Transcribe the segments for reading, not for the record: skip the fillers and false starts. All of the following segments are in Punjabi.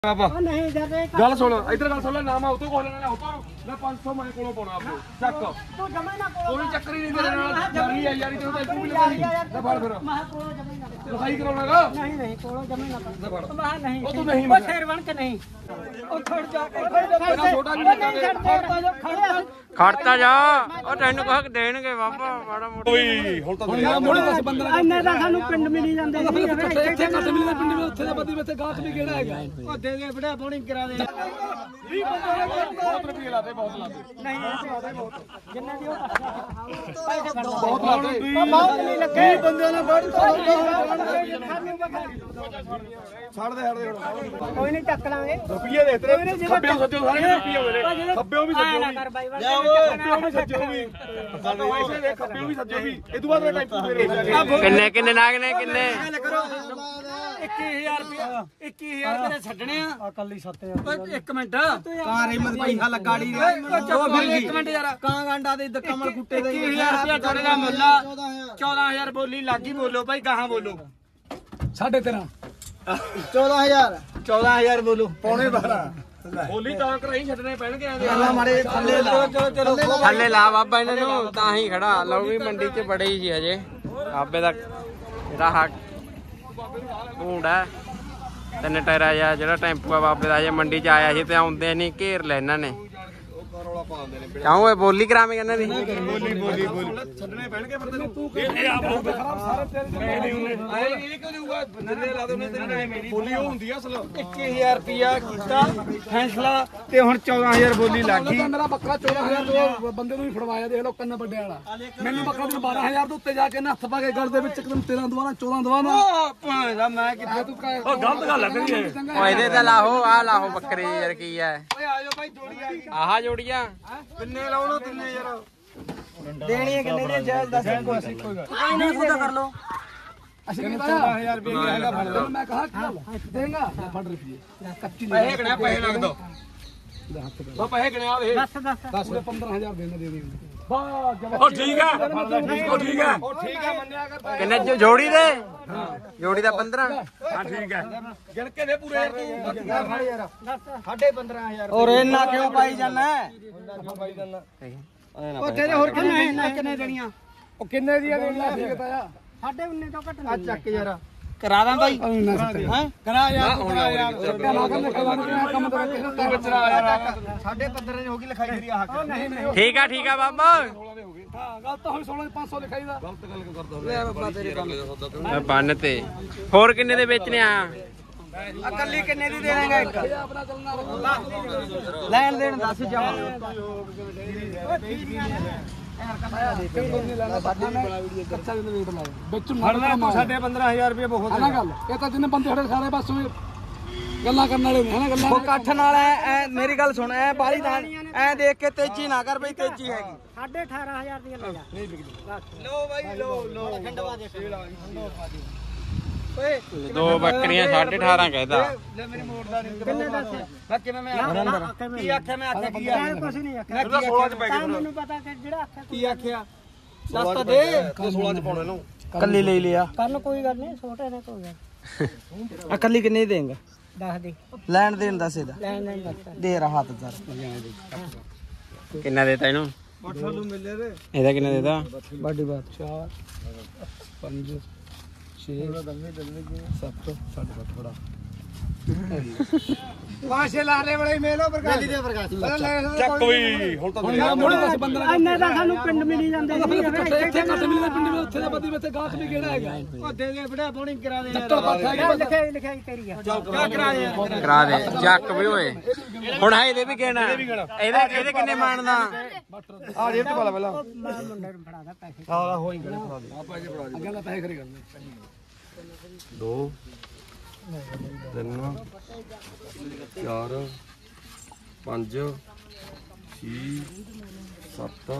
गल सुन इधर गल सुन ना मैं उतो को लेना उतो मैं 500 मैं कोलों पाना आपको चेक तू जमा ना कोई चक्कर ही नहीं तेरे नाल जारी है यारी तेरे तो भी ले फड़ फिर मैं कोलों जमा ना लिखाई कराउणागा नहीं नहीं कोलों जमा ना फड़ मैं नहीं ओ तू नहीं ओ शेर बन के नहीं ओ छोड़ जा छोटा भी नहीं खड़ता जा ओ तैनू कह देणगे बाबा माड़ा मोटा ओए हुन ਤਾਂ ਮੋੜੇ 10 15 ਇੰਨੇ ਦਾ ਸਾਨੂੰ ਪਿੰਡ ਮਿਲੀ ਜਾਂਦੇ ਸੀ ਇੱਥੇ ਕੱਟ ਮਿਲਦੇ ਪਿੰਡ ਵਿੱਚ ਉੱਥੇ ਦਾ ਬੱਦੀ ਵਿੱਚ ਗਾਹਕ ਵੀ ਕਿਹੜਾ ਹੈਗਾ ਉਹ ਦੇ ਦੇ ਬੜਾ ਬੋਲਿੰਗ ਕਰਾ ਦੇ 20 ਬੰਦੇ ਨੇ ਬਹੁਤ ਰੁਪਏ ਲਾਦੇ ਬਹੁਤ ਲਾਦੇ ਨਹੀਂ ਬਹੁਤ ਜਿੰਨੇ ਦੀ ਉਹ ਪੈਸੇ ਬਹੁਤ ਲਾਦੇ ਬਹੁਤ ਨਹੀਂ ਲੱਗੇ 20 ਬੰਦਿਆਂ ਨੇ ਬੜੀ ਛੱਡ ਦੇ ਕੋਈ ਨਹੀਂ ਚੱਕ ਲਾਂਗੇ ਰੁਪਏ ਦੇ ਤੇਰੇ ਖੱਬਿਓ ਸੱਜੋ ਸਾਰੇ ਰੁਪਏ ਹੋਵੇ ਨੇ ਖੱਬਿਓ ਵੀ ਸੱਜੋ ਵੀ ਖੱਬਿਓ ਵੀ ਸੱਜੋ ਵੀ ਸਾਡੇ ਵੈਸੇ ਦੇ ਖੱਬਿਓ ਵੀ ਸੱਜੋ ਵੀ ਇਹ ਤੋਂ ਬਾਅਦ ਮੈਂ ਟਾਈਮ ਫੇਰ ਕਿੰਨੇ ਕਿੰਨੇ ਨਾਗ ਨੇ ਕਿੰਨੇ 21000 ਰੁਪਏ 21000 ਰੁਪਏ ਛੱਡਣੇ ਆ ਕੱਲੀ 7000 ਇੱਕ ਮਿੰਟ ਕਾਂ ਰਹਿਮਤ ਪੈਸਾ ਲਗਾੜੀ ਉਹ ਫਿਰ ਇੱਕ ਮਿੰਟ ਯਾਰ ਕਾਂ ਗਾਂਡਾ ਦੇ ਕਮਲ ਗੁੱਟੇ ਦੇ 21000 ਰੁਪਏ ਤੁਹਾਡੇ ਦਾ ਮੁੱਲ 14000 ਬੋਲੀ ਲੱਗੀ ਬੋਲੋ ਭਾਈ ਕਹਾਂ ਬੋਲੋ 13.5 14000 ਬੋਲੋ ਪੌਣੇ 12 ਹੋਲੀ ਤਾਂ ਕਰਾਈ ਛੱਡਣੇ ਪੈਣਗੇ ਅੱਲਾ ਮਾਰੇ ਥੱਲੇ ਲਾ ਚਲੋ ਥੱਲੇ ਲਾ ਬਾਬਾ ਇਹਨਾਂ ਨੂੰ ਤਾਂ ਹੀ ਖੜਾ ਲਓ ਵੀ ਮੰਡੀ 'ਚ ਬੜੇ ਹੀ ਸੀ ਅਜੇ ਬਾਬੇ ਦਾ ਇਹਦਾ ਹੱਕ ਭੂੰਡਾ ਤਿੰਨ ਟਾਇਰਾ ਜਿਹਾ ਜਿਹੜਾ ਟੈਂਪੂ ਆ ਬਾਬੇ ਦਾ ਅਜੇ ਮੰਡੀ 'ਚ ਆਇਆ ਸੀ ਤੇ ਆਉਂਦੇ ਨਹੀਂ ਘੇਰ ਲੈ ਇਹਨਾਂ ਨੇ ਕਿਉਂ ਇਹ ਬੋਲੀ ਕਰਾਵੇਂ ਇਹਨਾਂ ਦੀ ਬੋਲੀ ਛੱਡਣੇ ਪੈਣਗੇ ਫਿਰ ਤੈਨੂੰ ਇਹ ਆਪ ਖਰਾਬ ਸਾਰੇ ਤੇਰੇ ਇਹ ਕਿਉਂ ਨਹੀਂ ਹੋਊਗਾ ਬੰਦੇ ਲਾ ਦੋਨੇ ਤੇਰੀ ਬੋਲੀ ਉਹ ਹੁੰਦੀ ਆ ਅਸਲ 21000 ਰੁਪਿਆ ਕੀਤਾ ਫੈਸਲਾ ਤੇ ਹੁਣ 14000 ਬੋਲੀ ਲੱਗ ਗਈ ਮੇਰਾ ਬੱਕਰਾ 14000 ਤੋਂ ਬੰਦੇ ਨੂੰ ਵੀ ਫੜਵਾਇਆ ਦੇਖ ਲਓ ਕੰਨ ਵੱਡੇ ਵਾਲਾ ਮੈਨੂੰ ਬੱਕਰਾ ਤੈਨੂੰ 12000 ਤੋਂ ਉੱਤੇ ਜਾ ਕੇ ਹੱਥ ਪਾ ਕੇ ਗਲ ਦੇ ਵਿੱਚ ਇੱਕਦਮ 13 ਦਵਾਣਾ 14 ਦਵਾਣਾ ਭਾਂਦਾ ਮੈਂ ਕਿੱਥੇ ਤੂੰ ਉਹ ਗਲਤ ਗੱਲ ਲੱਗ ਰਹੀ ਹੈ ਓ ਇਹਦੇ ਤਾਂ ਲਾਹੋ ਆ ਲਾਹੋ ਬੱਕਰੀ ਯਾਰ ਕੀ ਐ ਓਏ ਆ ਜਾਓ ਭਾਈ ਜੋੜੀ ਆ ਗਈ ਆਹ ਜੋੜੀਆਂ ਕਿੰਨੇ ਲਾਉਣੋ ਤਿੰਨੇ ਯਾਰ ਦੇਣੀ ਕਿੰਨੇ ਦੀ ਜਾਇਜ਼ ਦੱਸ ਕੋਈ ਅਸੀਂ ਕੋਈ ਨਹੀਂ ਖੁਦਾ ਕਰ ਲੋ ਅਸੀਂ 14000 ਰੁਪਏ ਹੈਗਾ ਫੜ ਲੈ ਮੈਂ ਕਹਾ ਦੇਗਾ ਫੜ ਰੁਪਏ ਕੱਚੀ ਪੈਸੇ ਗਣਿਆ ਪੈਸੇ ਲੱਗ ਦੋ ਬਾ ਪੈਸੇ ਗਣਿਆ ਦੇ ਦੱਸ 15000 ਦੇਣਾ ਦੇ ਦੇ ਵਾਹ ਜਵਾਬ ਉਹ ਠੀਕ ਹੈ ਉਹ ਠੀਕ ਹੈ ਮੰਨਿਆ ਕਰ ਕਿੰਨੇ ਜੋੜੀ ਦੇ ਜੋੜੀ ਦਾ 15 ਹਾਂ ਠੀਕ ਹੈ ਗਿਣ ਕੇ ਦੇ ਪੂਰੇ ਯਾਰ 15000 ਔਰ ਇੰਨਾ ਕਿਉਂ ਪਾਈ ਜਾਣਾ ਉਹ ਤੇਰੇ ਹੋਰ ਕਿੰਨੇ ਦੇਣੀਆਂ ਉਹ ਕਿੰਨੇ ਦੀਆਂ ਦੇਣੀਆਂ ਠੀਕ ਤਾਇਆ 19.5 ਤੋਂ ਘੱਟ ਆ ਚੱਕ ਯਾਰ ਕਰਾ ਦਾਂ ਬਾਈ ਹੈ ਕਰਾ ਯਾਰ ਕੰਮ ਤਾਂ ਤੂੰ ਵਿਚਰਾ ਯਾਰ 15.5 ਹੋ ਗਈ ਲਿਖਾਈ ਤੇਰੀ ਆਹ ਠੀਕ ਆ ਬਾਬਾ ਹਾਂ ਗੱਲ ਤਾਂ ਹੁਣ 16500 ਲਿਖਾਈ ਦਾ ਗਲਤ ਗੱਲ ਕਿਉਂ ਕਰਦਾ ਲੈ ਬਾਬਾ ਤੇਰੇ ਕੰਮ ਬੰਨ ਤੇ ਹੋਰ ਕਿੰਨੇ ਦੇ ਵੇਚਨੇ ਆ ਇਕੱਲੀ ਕਿੰਨੇ ਦੀ ਦੇ ਦੇਂਗਾ ਇੱਕ ਆਪਣਾ ਚੱਲਣਾ ਲੈਣ ਦੇਣ ਦੱਸ ਜਾਵਾਂ ਸਾਡੇ 15000 ਰੁਪਏ ਬਹੁਤ ਹੈ ਗੱਲ ਇਹ ਤਾਂ ਜਿੰਨੇ ਬੰਦੇ ਸਾਡੇ ਸਾਰੇ ਪਾਸੋਂ ਗੱਲਾਂ ਕਰਨ ਵਾਲੇ ਨੇ ਹਨਾ ਗੱਲਾਂ ਉਹ ਇਕੱਠ ਨਾਲ ਐ ਮੇਰੀ ਗੱਲ ਸੁਣ ਐ ਬਾਲੀ ਨਾਲ ਐ ਦੇਖ ਕੇ ਤੇਜ਼ੀ ਨਾ ਕਰ ਬਈ ਤੇਜ਼ੀ ਹੈਗੀ 18500 ਦੀਆਂ ਲੈ ਜਾ ਨਹੀਂ ਵਿਕਦੀ ਲੋ ਬਾਈ ਲੋ ਖੰਡਵਾ ਦੇ ਓਏ ਦੋ ਬੱਕਰੀਆਂ 18.5 ਕਹਿਦਾ ਲੈ ਮੇਰੀ ਮੋੜ ਦਾ ਨਹੀਂ ਕਿੰਨੇ ਦੱਸ ਬਾਕੀ ਮੈਂ ਕੀ ਆਖਿਆ ਮੈਂ ਆਖਿਆ ਕੀ ਯਾਰ ਕੁਛ ਨਹੀਂ ਆਖਿਆ ਉਹਦਾ 16 ਚ ਪੈ ਤਾਂ ਮੈਨੂੰ ਪਤਾ ਕਿ ਜਿਹੜਾ ਆਖਿਆ ਕੀ ਆਖਿਆ ਦੱਸ ਤਾਂ ਦੇ 16 ਚ ਪਾਉਣੇ ਨੂੰ ਕੱਲੀ ਲੈ ਲਿਆ ਕੱਲ ਕੋਈ ਗੱਲ ਨਹੀਂ ਛੋਟੇ ਨੇ ਕੋਈ ਗੱਲ ਆ ਕੱਲੀ ਕਿੰਨੇ ਦੇਂਗਾ ਦੱਸ ਦੇ ਲੈਣ ਦੇਣ ਦੱਸ ਇਹਦਾ ਲੈਣ ਦੇਣ ਦੱਸ ਦੇ ਰਹਾ ਹੱਥ ਜ਼ਰ ਕਿੰਨਾ ਦੇਤਾ ਇਹਨੂੰ ਬਠਲੂ ਮਿਲੇ ਰੇ ਇਹਦਾ ਕਿੰਨਾ ਦੇਤਾ ਬਾਡੀ ਬਾਤ 4 5 6 7 7 ਥੋੜਾ ਵਾਸ਼ੇ ਲਾਰੇ ਬੜੇ ਮੇਲੋ ਪ੍ਰਕਾਸ਼ ਦੇ ਪ੍ਰਕਾਸ਼ ਚੱਕ ਵੀ ਹੁਣ ਤਾਂ ਮੋੜੇ 10 15 ਇੰਨੇ ਦਾ ਸਾਨੂੰ ਪਿੰਡ ਮਿਲੀ ਜਾਂਦੇ ਸੀ ਇੱਥੇ ਕੱਟ ਮਿਲਦੇ ਪਿੰਡ ਵਿੱਚ ਉੱਥੇ ਦਾ ਬੱਦੀ ਵਿੱਚ ਗਾਹਕ ਵੀ ਕਿਹੜਾ ਹੈਗਾ ਉਹ ਦੇ ਦੇ ਬੜਾ ਬੋਲਿੰਗ ਕਰਾ ਦੇ ਲਿਖਾਈ ਤੇਰੀ ਆ ਕਰਾ ਦੇ ਕਰਾ ਦੇ ਚੱਕ ਵੀ ਓਏ ਹੁਣ ਹੈ ਇਹਦੇ ਵੀ ਕਹਿਣਾ ਇਹਦੇ ਕਿੰਨੇ ਮਾਣਦਾ ਆ ਜੇਬ ਤੇ ਪਾ ਲੈ ਪਹਿਲਾਂ ਮੈਂ ਮੁੰਡੇ ਨੂੰ ਫੜਾਦਾ ਪੈਸੇ ਹਾਂ ਹੋਈ ਗਲੇ ਫੜਾ ਦੇ ਆ ਪੈਸੇ ਫੜਾ ਦੇ ਅੱਗੇ ਦਾ ਪੈਸੇ ਖਰੇ ਕਰਨੇ 2 3 4 5 6 7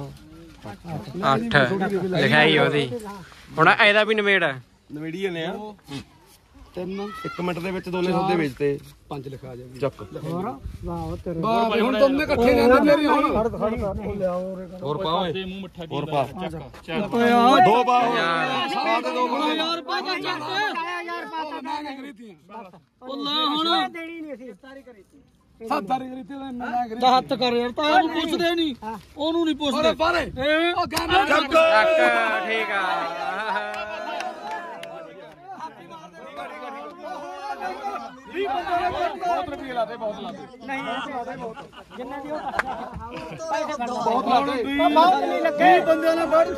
8 ਲਿਖਾਈ ਉਹਦੀ ਹੁਣ ਇਹਦਾ ਵੀ ਨਵੇੜ ਨਵੇੜੀ ਨੇ ਆ 1 ਮਿੰਟ ਦੇ ਵਿੱਚ ਦੋਨੇ ਸੌਦੇ ਵੇਚਤੇ 5 ਲਿਖਾ ਜਾ ਚੱਕ ਹੋਰ ਵਾਹ ਤੇਰੇ ਵਾਹ ਹੁਣ ਦੋਨੇ ਇਕੱਠੇ ਜਾਂਦੇ ਮੇਰੀ ਹੁਣ ਹੋਰ ਪਾ ਓਏ ਮੂੰਹ ਮਿੱਠਾ ਹੋਰ ਪਾ ਚੱਕ ਦੋ ਪਾ ਆ ਤੇ ਦੋ ਬਣਾ ਯਾਰ ਪਾ ਚੱਕ ਯਾਰ ਪਾ ਮੈਂ ਕਰੀ ਤੀ ਉਹ ਲਾ ਹੁਣ ਦੇਣੀ ਨਹੀਂ ਅਸੀਂ ਸਾਰੀ ਕਰੀ ਤੀ ਸਾਰੀ ਕਰੀ ਤੇ ਮੈਂ ਕਰੀ ਹੱਥ ਕਰ ਯਾਰ ਤਾਂ ਉਹਨੂੰ ਪੁੱਛਦੇ ਨਹੀਂ ਉਹਨੂੰ ਨਹੀਂ ਪੁੱਛਦੇ ਪਾਰੇ ਉਹ ਗਾਣਾ ਚੱਕ ਠੀਕ ਆ ਬਹੁਤ ਰੁਪਏ ਲਾਦੇ ਬਹੁਤ ਲਾਦੇ ਨਹੀਂ ਬਹੁਤ ਜਿੰਨੇ ਦੀ ਉਹ ਪੈਸੇ ਫੜ ਬਹੁਤ ਲਾਦੇ ਬਹੁਤ ਨਹੀਂ ਲੱਗੇ 20 ਬੰਦਿਆਂ ਨੇ ਫੜ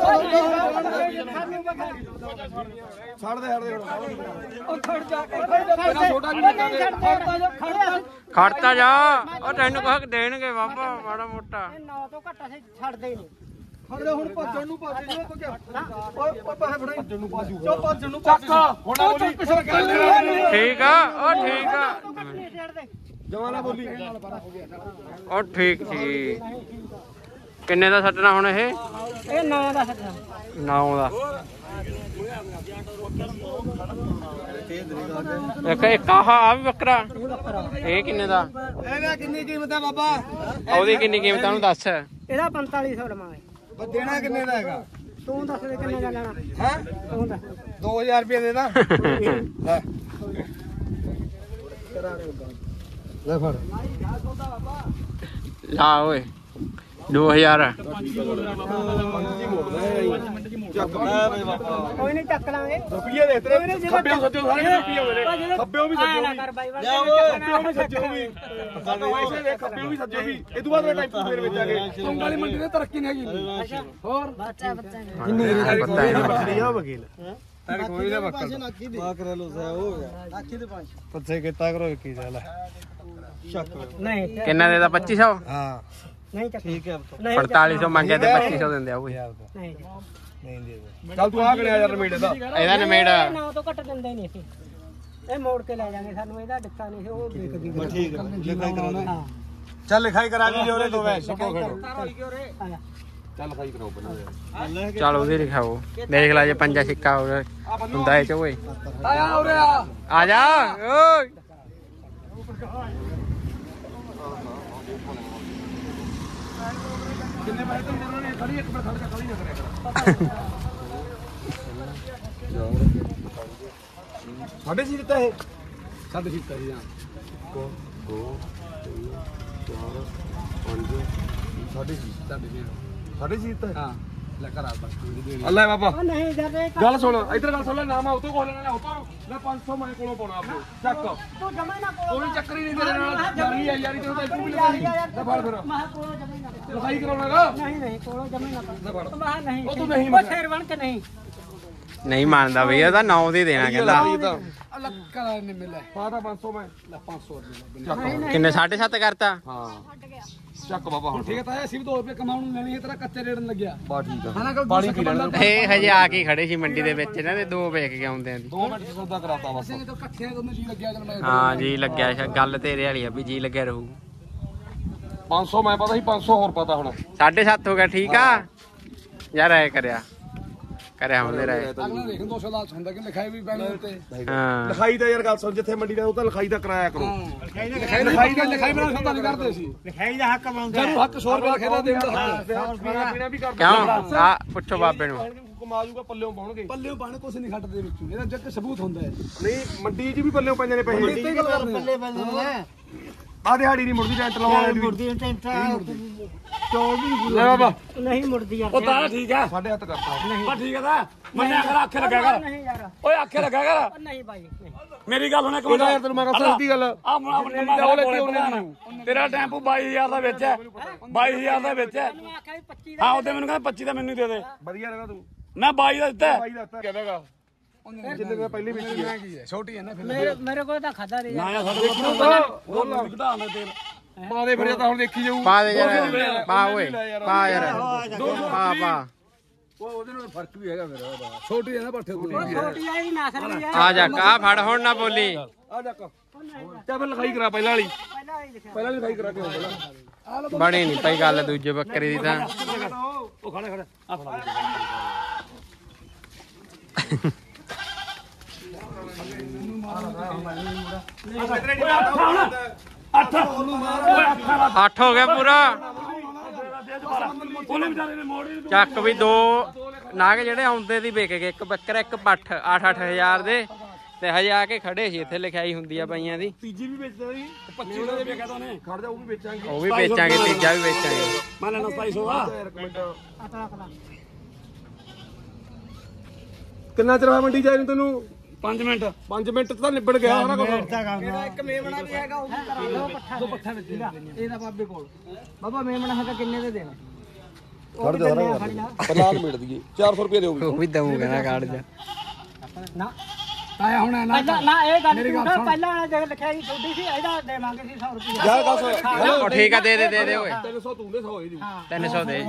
ਛੱਡ ਦੇ ਉਹ ਖੜ ਜਾ ਕੇ ਛੋਟਾ ਵੀ ਨਹੀਂ ਖੜਤਾ ਜਾ ਉਹ ਤੈਨੂੰ ਕਹ ਦੇਣਗੇ ਬਾਬਾ ਮਾੜਾ ਮੋਟਾ 9 ਤੋਂ ਘੱਟ ਅਸੀਂ ਛੱਡਦੇ ਹੀ ਨਹੀਂ ਖੜੇ ਹੁਣ ਭੱਜਣ ਨੂੰ ਪਾਸੇ ਜੋ ਓਏ ਪੈਸੇ ਫੜਾਈ ਭੱਜਣ ਨੂੰ ਪਾਜੂ ਚੋ ਭੱਜਣ ਨੂੰ ਚੱਕ ਹੁਣ ਬੋਲੀ ਠੀਕ ਆ ਉਹ ਠੀਕ ਆ ਜਵਾਨਾ ਬੋਲੀ ਉਹ ਠੀਕ ਸੀ ਕਿੰਨੇ ਦਾ ਸੱਟਣਾ ਹੁਣ ਇਹ ਇਹ 9 ਦਾ ਛੱਡਣਾ 9 ਦਾ ਇੱਕ ਆਹ ਆ ਵੀ ਬੱਕਰਾ ਇਹ ਕਿੰਨੇ ਦਾ ਇਹਦਾ ਕਿੰਨੀ ਕੀਮਤ ਹੈ ਬਾਬਾ ਉਹਦੀ ਕਿੰਨੀ ਕੀਮਤ ਆ ਉਹਨੂੰ ਦੱਸ ਇਹਦਾ 4500 ਲਵਾਂਗੇ ਦੇਣਾ ਕਿੰਨੇ ਦਾ ਹੈਗਾ ਤੂੰ ਦੱਸ ਦੇ ਕਿੰਨੇ ਦਾ ਲੈਣਾ ਹੈ ਤੂੰ ਦੱਸ 2000 ਰੁਪਏ ਦੇ ਦਾ ਲੈ ਫੜ ਲਾ ਓਏ 2000 ਕੋਈ ਨਹੀਂ ਚੱਕ ਲਾਂਗੇ ਰੁਪਏ ਦੇ ਤੇਰੇ ਖੱਬਿਓ ਸੱਜੋ ਸਾਰੇ ਰੁਪਏ ਮੇਰੇ ਖੱਬਿਓ ਵੀ ਸੱਜੋ ਵੀ ਖੱਬਿਓ ਵੀ ਸੱਜੋ ਵੀ ਐਸੇ ਦੇ ਖੱਬਿਓ ਵੀ ਸੱਜੋ ਵੀ ਇਹ ਤੋਂ ਬਾਅਦ ਮੈਂ ਟਾਈਪ ਫੇਰ ਵਿੱਚ ਆ ਕੇ ਕੰਗਾਲੀ ਮੰਡੀ ਨੇ ਤਰੱਕੀ ਨਹੀਂ ਹੈਗੀ ਹੋਰ ਬੱਚਾ ਬੱਕਰੀ ਆ ਵਕੀਲ ਤਾਰੇ ਕੋਈ ਨਾ ਬੱਕਰ ਬਾਕ ਕਰ ਲੋ ਸਾ ਹੋ ਗਿਆ ਆਖੀ ਦੇ ਪੰਜ ਪੱਛੇ ਕੀਤਾ ਕਰੋ ਕੀ ਚੱਲ ਨਹੀਂ ਕਿੰਨਾ ਦੇਦਾ 2500 ਹਾਂ ਨਹੀਂ ਚੱਕ ਠੀਕ ਹੈ 4500 ਮੰਗਿਆ ਤੇ 2500 ਦਿੰਦੇ ਆ ਓਏ ਨਹੀਂ ਨਹੀਂ ਦੇ ਚੱਲ ਤੂੰ ਆ ਕਰਿਆ ਯਾਰ ਰਮੇੜ ਦਾ ਇਹਦਾ ਨਮੇੜ 9 ਤੋਂ ਘੱਟ ਦਿੰਦੇ ਨਹੀਂ ਅਸੀਂ ਇਹ ਮੋੜ ਕੇ ਲੈ ਜਾਾਂਗੇ ਸਾਨੂੰ ਇਹਦਾ ਡਿੱਕਾ ਨਹੀਂ ਸੀ ਉਹ ਵੇਚ ਦੀ ਠੀਕ ਹੈ ਲਿਖਾਈ ਕਰਾ ਦੇ ਚੱਲ ਲਿਖਾਈ ਕਰਾ ਲਈ ਜੋਰੇ ਦੋ ਵੈ ਛੱਪੋ ਖੜੋ ਆਇਆ ਚੱਲ ਲਿਖਾਈ ਕਰਾਓ ਪਹਿਲਾਂ ਚਲ ਉਹਦੇ ਲਿਖਾਓ ਦੇਖ ਲੈ ਜੇ ਪੰਜਾ ਸਿੱਕਾ ਹੁੰਦਾ ਇਹ ਚ ਓਏ ਆਇਆ ਉਰੇ ਆ ਜਾ ਓਏ ਕਿੰਨੇ ਪੈਸੇ ਤੇ ਉਹਨਾਂ ਨੇ ਖੜੀ ਇੱਕ ਮਿੰਟ ਖੜੀ ਨਾ ਕਰਿਆ ਸਾਡੇ ਸੀ ਦਿੱਤਾ ਇਹ ਸਾਡੇ ਸੀ ਦਿੱਤਾ ਜੀ ਹਾਂ 1 2 3 4 5 ਸਾਡੇ ਸੀ ਸਾਡੇ ਸੀ ਦਿੱਤਾ ਹਾਂ ਲੈ ਕਰ ਆ ਬਸ ਅੱਲਾ ਬਾਬਾ ਉਹ ਨਹੀਂ ਜਦ ਇਹ ਗੱਲ ਸੁਣ ਇੱਧਰ ਗੱਲ ਸੁਣ ਲੈ ਨਾਮ ਆਉ ਤੋਂ ਕੋਲ ਲੈਣਾ ਉਤੋਂ ਲੈ 500 ਮੈਂ ਕੋਲੋਂ ਪਾਉਣਾ ਆਪੋ ਚੱਕ ਤੂੰ ਜਮਾ ਨਾ ਕੋਈ ਚੱਕਰ ਹੀ ਨਹੀਂ ਤੇਰੇ ਨਾਲ ਜਾਰੀ ਹੈ ਯਾਰੀ ਤੈਨੂੰ ਤਾਂ ਇੱਕ ਵੀ ਲੱਗਣੀ ਲੈ ਫੜ ਫਿਰ ਮਹਾ ਕੋਲੋਂ ਜਮਾ ਨਾ ਲਿਖਾਈ ਕਰਾਉਣਾਗਾ ਨਹੀਂ ਕੋਲੋਂ ਜਮਾ ਨਾ ਮਹਾ ਨਹੀਂ ਉਹ ਤੂੰ ਨਹੀਂ ਉਹ ਸ਼ੇਰ ਬਣ ਕੇ ਨਹੀਂ ਨਹੀਂ ਮੰਨਦਾ ਬਈ ਉਹਦਾ 9 ਦੀ ਦੇਣਾ ਕਹਿੰਦਾ ਅਲੱਗ ਕਰਾ ਨਹੀਂ ਮਿਲਿਆ ਪਾਦਾ 500 ਮੈਂ ਲੈ 500 ਚੱਕ ਕਿੰਨੇ 7.5 ਕਰਤਾ ਹਾਂ ਚੱਕ ਬਾਬਾ ਹੁਣ ਠੀਕ ਹੈ ਤਾਂ ਅਸੀਂ ਵੀ 2 ਰੁਪਏ ਕਮਾਉਣ ਨੂੰ ਲੈਣੀ ਹੈ ਤੇਰਾ ਕੱਚੇ ਰੇੜਨ ਲੱਗਿਆ ਬਾ ਠੀਕ ਆ ਪਾਣੀ ਪੀ ਲੈਣਾ ਇਹ ਹਜੇ ਆ ਕੇ ਖੜੇ ਸੀ ਮੰਡੀ ਦੇ ਵਿੱਚ ਇਹਨਾਂ ਦੇ 2 ਵੇਚ ਕੇ ਆਉਂਦੇ ਆਂ 2 ਮਿੰਟ ਸੌਦਾ ਕਰਾਤਾ ਬਸ ਅਸੀਂ ਤਾਂ ਇਕੱਠੇ ਦੋਨੇ ਜੀ ਲੱਗਿਆ ਚੱਲ ਮੈਂ ਹਾਂ ਜੀ ਲੱਗਿਆ ਗੱਲ ਤੇਰੇ ਵਾਲੀ ਆ ਵੀ ਜੀ ਲੱਗਿਆ ਰਹੂ 500 ਮੈਂ ਪਤਾ ਸੀ 500 ਹੋਰ ਪਤਾ ਹੁਣ 7.5 ਹੋ ਗਿਆ ਠੀਕ ਆ ਯਾਰ ਐ ਕਰਿਆ ਹੁੰਦੇ ਰਹੇ ਅਗਲਾ ਦੇਖ 200 ਦਾ ਹੁੰਦਾ ਕਿ ਲਿਖਾਈ ਵੀ ਪੈਣੀ ਉੱਤੇ ਹਾਂ ਲਿਖਾਈ ਦਾ ਯਾਰ ਗੱਲ ਸੁਣ ਜਿੱਥੇ ਮੰਡੀ ਦਾ ਉਹ ਤਾਂ ਲਿਖਾਈ ਦਾ ਕਰਾਇਆ ਕਰੋ ਲਿਖਾਈ ਬਣਾ ਸੌਦਾ ਨਹੀਂ ਕਰਦੇ ਸੀ ਲਿਖਾਈ ਦਾ ਹੱਕ ਬਣਦਾ ਜਦੋਂ ਹੱਕ 100 ਰੁਪਏ ਖੇਦਾ ਦੇਣ ਦਾ ਖਾਣਾ ਪੀਣਾ ਵੀ ਕਰਦੇ ਕਿਉਂ ਆ ਪੁੱਛੋ ਬਾਬੇ ਨੂੰ ਕਮਾ ਜੂਗਾ ਪੱਲਿਓਂ ਪਾਉਣਗੇ ਪੱਲਿਓਂ ਪਾਣ ਕੁਛ ਨਹੀਂ ਖੱਟਦੇ ਵਿੱਚੋਂ ਇਹਦਾ ਜੱਕ ਸਬੂਤ ਹੁੰਦਾ ਹੈ ਨਹੀਂ ਮੰਡੀ 'ਚ ਵੀ ਪੱਲਿਓਂ ਪੈਂਦੇ ਨੇ ਪੈਸੇ ਪੱਲੇ ਬੰਦੇ ਨੇ ਆ ਦਿਹਾੜੀ ਨਹੀਂ ਮੁੜਦੀ ਟੈਂਟ ਲਵਾਉਣ ਦੀ ਮੁਰਦੀ ਟੈਂਟਾ 24 ਲੈ ਬਾਬਾ ਨਹੀਂ ਮੁਰਦੀ ਯਾਰ ਉਹ ਤਾਂ ਠੀਕ ਆ ਸਾਡੇ ਹੱਥ ਕਰਤਾ ਬਸ ਠੀਕ ਆ ਤਾਂ ਮੰਨਿਆ ਕਰ ਆਖੇ ਲੱਗਾ ਕਰ ਨਹੀਂ ਯਾਰ ਓਏ ਆਖੇ ਲੱਗਾ ਕਰ ਨਹੀਂ ਬਾਈ ਨਹੀਂ ਮੇਰੀ ਗੱਲ ਸੁਣ ਇੱਕ ਮਿੰਟ ਯਾਰ ਤੈਨੂੰ ਮੈਂ ਕਹਾਂ ਸੱਚੀ ਗੱਲ ਆ ਤੇਰਾ ਟੈਂਪੂ 22000 ਦਾ ਵਿੱਚ ਹੈ 22000 ਦਾ ਵਿੱਚ ਹੈ ਮੈਂ ਆਖਿਆ 25 ਹਾਂ ਉਹਦੇ ਮੈਨੂੰ ਕਹਿੰਦਾ 25 ਦਾ ਮੈਨੂੰ ਦੇ ਦੇ ਵਧੀਆ ਲੱਗਾ ਤੂੰ ਮੈਂ 22 ਦਾ ਦਿੱਤਾ 22 ਦਾ ਦਿੱਤਾ ਕਹਿੰਦਾਗਾ ਜਿੰਨੇ ਦਾ ਪਹਿਲੇ ਵਿੱਚ ਹੀ ਹੈ ਛੋਟੀ ਹੈ ਨਾ ਫਿਰ ਮੇਰੇ ਕੋਲ ਤਾਂ ਖਾਦਾ ਨਹੀਂ ਨਾ ਯਾਰ ਸਾਡੇ ਕੋਲ ਉਹ ਘਟਾ ਲੈ ਤੇਲ ਪਾ ਦੇ ਫਿਰ ਤਾਂ ਹੁਣ ਦੇਖੀ ਜਾਊ ਪਾ ਦੇ ਯਾਰ ਪਾ ਓਏ ਪਾ ਯਾਰ ਪਾ ਉਹਦੇ ਨਾਲ ਫਰਕ ਵੀ ਹੈਗਾ ਮੇਰਾ ਛੋਟੀ ਹੈ ਨਾ ਪੱਠੇ ਕੋਲ ਛੋਟੀ ਆਈ ਨਾ ਸਕਦੀ ਆ ਜਾ ਆ ਫੜ ਹੁਣ ਨਾ ਬੋਲੀ ਆ ਜਾ ਚੱਲ ਫਿਰ ਲਿਖਾਈ ਕਰਾ ਪਹਿਲਾਂ ਵਾਲੀ ਪਹਿਲਾਂ ਹੀ ਲਿਖਿਆ ਪਹਿਲਾਂ ਲਿਖਾਈ ਕਰਾ ਕੇ ਬਣੀ ਨਹੀਂ ਪਈ ਗੱਲ ਦੂਜੇ ਬੱਕਰੇ ਦੀ ਤਾਂ ਉਹ ਖੜੇ ਖੜੇ ਆ ਫੜਾ ਅੱਠ ਹੋ ਗਿਆ ਪੂਰਾ। ਚੱਕ ਵੀ ਦੋ ਨਾਗ ਜਿਹੜੇ ਆਉਂਦੇ ਦੀ ਵਿਕ ਗਏ, ਇੱਕ ਬੱਕਰਾ ਇੱਕ ਪੱਠ 8-8000 ਦੇ ਤੇ ਹਜੇ ਆ ਕੇ ਖੜੇ ਸੀ ਇੱਥੇ ਲਿਖਾਈ ਹੁੰਦੀ ਆ ਪਈਆਂ ਦੀ। ਤੀਜੀ ਵੀ ਵੇਚਦਾ ਸੀ 25 ਦੇ ਵੇਚਿਆ ਤਾਂ ਉਹਨੇ ਖੜ ਜਾ ਉਹ ਵੀ ਵੇਚਾਂਗੇ ਉਹ ਵੀ ਵੇਚਾਂਗੇ, ਤੀਜਾ ਵੀ ਵੇਚਾਂਗੇ। ਮੈਂ ਲੈਣਾ 2700 ਆ। ਕਿੰਨਾ ਚਿਰ ਹੋਇਆ ਮੰਡੀ ਜਾਏ ਨੂੰ ਤੈਨੂੰ? 5 ਮਿੰਟ। 5 ਮਿੰਟ ਤਾਂ ਨਿਬੜ ਗਿਆ ਸਾਰਾ ਕੁਝ। ਇਹਦਾ ਇੱਕ ਮੇਮਣਾ ਵੀ ਹੈਗਾ, ਉਹ ਵੀ ਕਰਾ ਦੋ ਪੱਠਾ। ਦੋ ਪੱਠਾ ਵਿੱਚ ਇਹਦਾ ਬਾਬੇ ਕੋਲ। ਬਾਬਾ ਮੇਮਣਾ ਹੈਗਾ ਕਿੰਨੇ ਦੇ ਦੇਣਾ? ਖੜ ਜਾ ਸਾਰਾ ਪਲਾਟ ਮਿਲ ਦਈਏ 400 ਰੁਪਏ ਦਿਓ। ਉਹ ਵੀ ਦਊਗਾ ਨਾ ਕਾਰਡ ਜਾ ਨਾ ਆਇਆ ਹੁਣ ਨਾ ਇਹ ਗੱਲ ਪਹਿਲਾਂ ਜੇ ਲਿਖਿਆ ਸੀ ਛੋਟੀ ਸੀ, ਇਹਦਾ ਦੇਵਾਂਗੇ ਸੀ 100 ਰੁਪਏ। ਯਾਰ ਦੱਸ ਉਹ ਠੀਕ ਆ, ਦੇ ਦੇ ਓਏ 300 ਤੂੰ ਦੇ 100 ਇਹਦੀ 300 ਦੇ।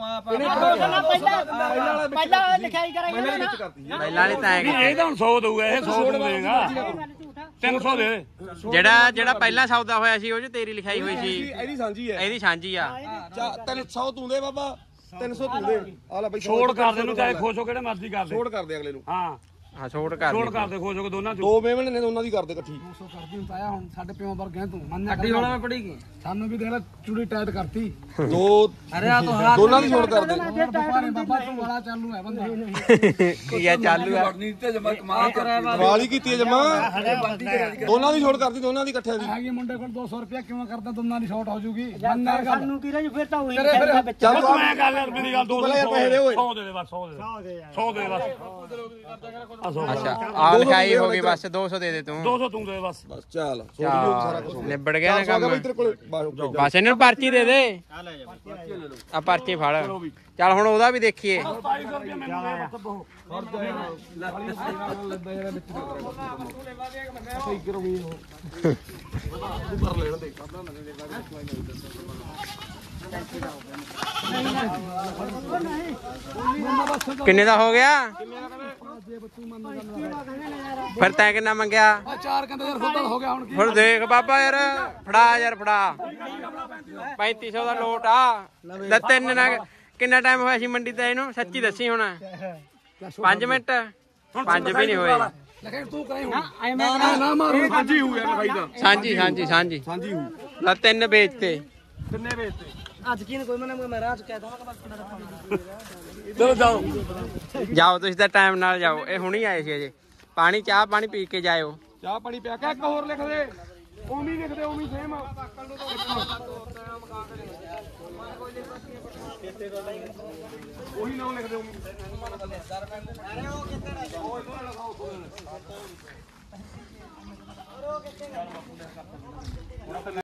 ਪਹਿਲਾਂ ਲਿਖਾਈ ਕਰਾਂਗੇ ਨਾ ਪਹਿਲਾਂ ਵਾਲੀ ਤਾਂ ਇਹ ਤਾਂ ਹੁਣ 100 ਦਊਗਾ, ਇਹ 100 ਦੇਗਾ। 300 ਦੇ ਜਿਹੜਾ ਪਹਿਲਾਂ ਸੌਦਾ ਹੋਇਆ ਸੀ ਉਹ 'ਚ ਤੇਰੀ ਲਿਖਾਈ ਹੋਈ ਸੀ, ਇਹਦੀ ਸਾਂਝੀ ਹੈ। ਇਹਦੀ ਸਾਂਝੀ ਆ। 300 ਤੂੰ ਦੇ ਬਾਬਾ, 300 ਤੂੰ ਦੇ। ਆ ਲੈ ਬਈ ਛੋੜ ਕਰ ਦੇ ਨੂੰ, ਚਾਹੇ ਖੁਸ਼ ਹੋ ਕਿਹੜੇ ਮਰਜ਼ੀ ਕਰ ਦੇ। ਛੋੜ ਕਰ ਦੇ ਅਗਲੇ ਨੂੰ। ਹਾਂ ਹਾਂ ਛੋੜ ਕਰ ਛੋੜ ਕਰ ਦੇ, ਖੁਸ਼ ਹੋ ਕੇ ਦੋਨਾਂ ਚ। ਦੋ ਮੇਮਣੇ ਨੇ ਦੋਨਾਂ ਦੀ ਕਰ ਦੇ ਇਕੱਠੀ। 200 ਕਰਦੀ ਹੁੰਦਾ ਆ। ਹੁਣ ਸਾਡੇ ਪਿਓ ਵਰਗੇ ਤੂੰ ਮੰਨਿਆ ਅੱਡੀ ਹੋਣਾ ਮੈਂ ਪੜੀ ਗਈ। ਸਾਨੂੰ ਵੀ ਦੇਖ ਲੈ ਚੂੜੀ ਟਾਈਟ ਕਰਤੀ। ਦੋ ਅਰੇ ਆ ਤਾਂ ਦੋਨਾਂ ਦੀ ਛੋੜ ਕਰ ਦੇ। ਬਾਬਾ ਤੂੰ ਵਾਲਾ ਚਾਲੂ ਹੈ ਬੰਦਾ। ਕੀ ਆ ਚਾਲੂ ਆ। ਵਾਲੀ ਕੀਤੀ ਹੈ ਜਮਾ। ਦੋਨਾਂ ਦੀ ਛੋੜ ਕਰਦੀ, ਦੋਨਾਂ ਦੀ ਇਕੱਠੇ ਦੀ। ਹੈਗੀ ਮੁੰਡੇ ਕੋਲ 200 ਰੁਪਇਆ ਕਿਉਂ ਕਰਦਾ? ਦੋਨਾਂ ਦੀ ਸ਼ਾਰਟ ਹੋ ਜੂਗੀ। ਸਾਨੂੰ ਕੀ ਰਹਿ ਫਿਰ ਤਾਂ ਉਹੀ ਚੱਲ ਤੂੰ ਐ ਕਰ ਯਾਰ, ਮੇਰੀ ਗੱਲ 200 ਪਹਿਲਾਂ ਯਾਰ ਪੈਸੇ ਦੇ ਓਏ। 100 ਦੇ ਦੇ ਬਸ, 100 ਦੇ ਦੇ 100 ਦੇ ਬਸ। ਅੱਛਾ ਆ ਲਿਖਾਈ ਹੋ ਗਈ ਬਸ, 200 ਦੇ ਦੇ ਤੂੰ। 200 ਤੂੰ ਦੇ ਬਸ। ਬਸ ਚੱਲ ਸਾਰਾ ਕੁਝ ਨਿਬੜ ਗਿਆ ਨਾ ਆ ਗਿਆ ਬਈ ਕੰਮ। ਤੇਰੇ ਕੋਲੇ। ਬਸ ਬਸ ਇਹਨੂੰ ਪਰਚੀ ਦੇ ਦੇ। ਆ ਪਰਚੀ ਫੜ। ਚੱਲ ਹੁਣ ਉਹਦਾ ਵੀ ਦੇਖੀਏ। 2700 ਰੁਪਏ ਮੈਨੂੰ ਦੇ ਬਸ ਬਹੁ। ਕਿੰਨੇ ਦਾ ਹੋ ਗਿਆ? ਫਿਰ ਤੈਂ ਕਿੰਨਾ ਮੰਗਿਆ? 4 ਕਹਿੰਦੇ ਯਾਰ ਖੁੱਦਾ ਹੋ ਗਿਆ ਹੁਣ ਕੀ? ਹੁਣ ਦੇਖ ਬਾਬਾ ਯਾਰ, ਫੜਾ ਯਾਰ ਫੜਾ। 3500 ਦਾ ਲੋਟ ਆ। ਲੈ ਤਿੰਨ ਨਾ ਕਿੰਨਾ ਟਾਈਮ ਹੋਇਆ ਸੀ ਮੰਡੀ ਤੇ ਇਹਨੂੰ? ਸੱਚੀ ਦੱਸੀ ਹੁਣ। 5 ਮਿੰਟ? 5 ਵੀ ਨਹੀਂ ਹੋਏ। ਲਖੇ ਤੂੰ ਕਰੇ ਹੁਣ। ਨਾ ਮਾਰੂ ਸਾਂਝੀ ਹੋ ਗਿਆ ਲਿਖਾਈ ਦਾ। ਸਾਂਝੀ ਸਾਂਝੀ ਹੋ। ਲੈ ਤਿੰਨ ਵੇਚਤੇ। ਕਿੰਨੇ ਵੇਚਤੇ? ਅੱਜ ਕੀ ਕੋਈ ਮੈਂ ਰਾਹ ਚ ਕਹਿ ਦਵਾਂਗਾ ਬਸ। ਚਲੋ ਜਾਓ। ਜਾਓ ਤੁਸੀਂ ਤਾਂ ਟਾਈਮ ਨਾਲ ਜਾਓ। ਇਹ ਹੁਣੀ ਆਏ ਸੀ ਅਜੇ। ਪਾਣੀ ਚਾਹ ਪਾਣੀ ਪੀ ਕੇ ਜਾਇਓ। ਚਾਹ ਪਾਣੀ ਪਿਆ ਕੇ ਇੱਕ ਹੋਰ ਲਿਖ ਦੇ। ਉਵੇਂ ਲਿਖ ਦੇ, ਉਵੇਂ ਸੇਮ। ਉਹੀ ਨਾਮ ਲਿਖ ਦੇ ਉਵੇਂ।